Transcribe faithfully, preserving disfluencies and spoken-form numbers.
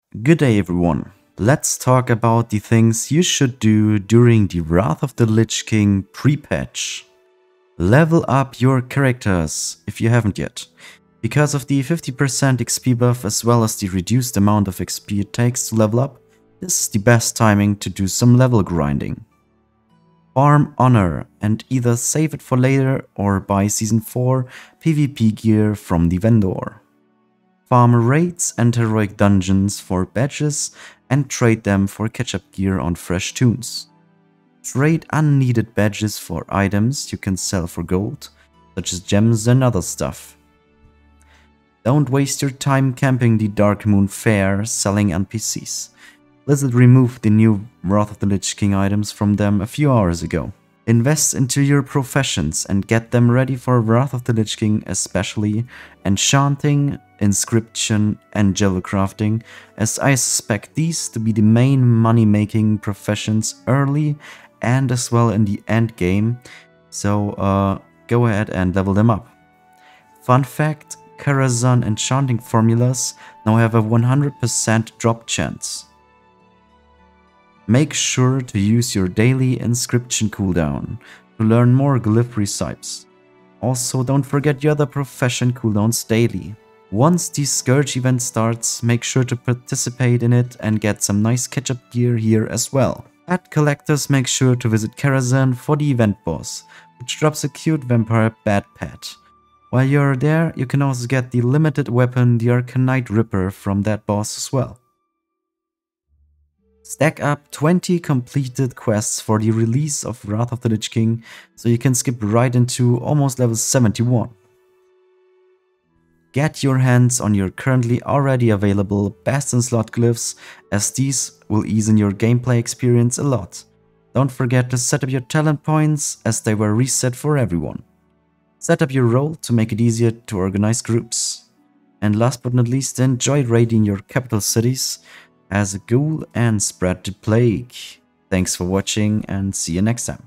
Good day everyone. Let's talk about the things you should do during the Wrath of the Lich King Prepatch. Level up your characters if you haven't yet. Because of the fifty percent X P buff as well as the reduced amount of X P it takes to level up, this is the best timing to do some level grinding. Farm honor and either save it for later or buy season four PvP gear from the vendor. Farm raids and heroic dungeons for badges and trade them for catch-up gear on fresh toons. Trade unneeded badges for items you can sell for gold, such as gems and other stuff. Don't waste your time camping the darkmoon faire selling N P Cs. Blizzard removed the new Wrath of the Lich King items from them a few hours ago. Invest into your professions and get them ready for Wrath of the Lich King, especially Enchanting, Inscription and Jewelcrafting, as I suspect these to be the main money-making professions early and as well in the end game, so uh, go ahead and level them up. Fun fact, Karazhan Enchanting Formulas now have a one hundred percent drop chance. Make sure to use your daily inscription cooldown to learn more glyph recipes. Also, don't forget your other profession cooldowns daily. Once the Scourge event starts, make sure to participate in it and get some nice catch-up gear here as well. At collectors, make sure to visit Karazhan for the event boss, which drops a cute vampire bat pet. While you're there, you can also get the limited weapon, the Arcanite Ripper, from that boss as well. Stack up twenty completed quests for the release of Wrath of the Lich King, so you can skip right into almost level seventy-one. Get your hands on your currently already available Bastion slot glyphs, as these will ease in your gameplay experience a lot. Don't forget to set up your talent points, as they were reset for everyone. Set up your role to make it easier to organize groups. And last but not least, enjoy raiding your capital cities as a ghoul and spread the plague. Thanks for watching and see you next time.